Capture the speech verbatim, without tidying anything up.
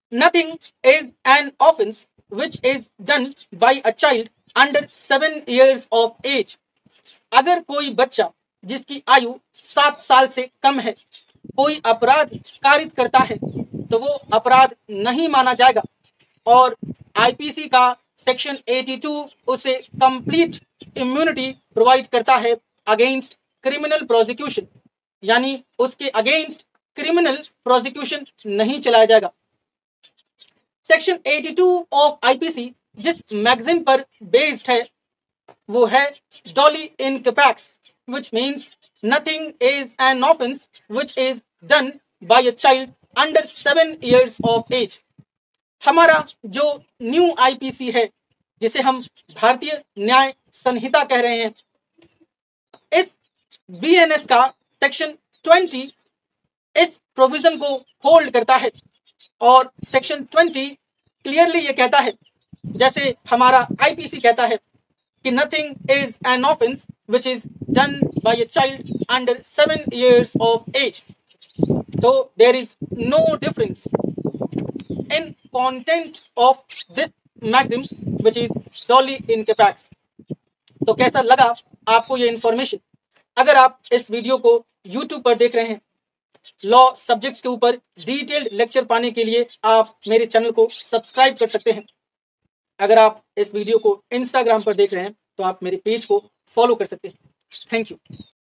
Nothing is an offence which is done by a child under seven years of age. अगर कोई बच्चा जिसकी आयु सात साल से कम है कोई अपराध कारित करता है तो वो अपराध नहीं माना जाएगा और आईपीसी का सेक्शन बयासी उसे कंप्लीट इम्यूनिटी प्रोवाइड करता है अगेंस्ट क्रिमिनल प्रोसिक्यूशन, यानी उसके अगेंस्ट क्रिमिनल प्रोसिक्यूशन नहीं चलाया जाएगा। सेक्शन बयासी ऑफ आईपीसी जिस मैगजीन पर बेस्ड है वो है doli incapax, which means nothing is an offense which is done by a child under seven years of age। हमारा जो न्यू आईपीसी है जिसे हम भारतीय न्याय संहिता कह रहे हैं, इस बीएनएस का सेक्शन बीस इस प्रोविजन को होल्ड करता है और सेक्शन बीस क्लियरली ये कहता है, जैसे हमारा आईपीसी कहता है कि nothing is an offence which is done by a child under seven years of age। तो there is no difference in content of this magazine which is doli incapax. तो कैसा लगा आपको ये इंफॉर्मेशन? अगर आप इस वीडियो को यूट्यूब पर देख रहे हैं, लॉ सब्जेक्ट्स के ऊपर डिटेल्ड लेक्चर पाने के लिए आप मेरे चैनल को सब्सक्राइब कर सकते हैं। अगर आप इस वीडियो को इंस्टाग्राम पर देख रहे हैं तो आप मेरे पेज को फॉलो कर सकते हैं। Thank you.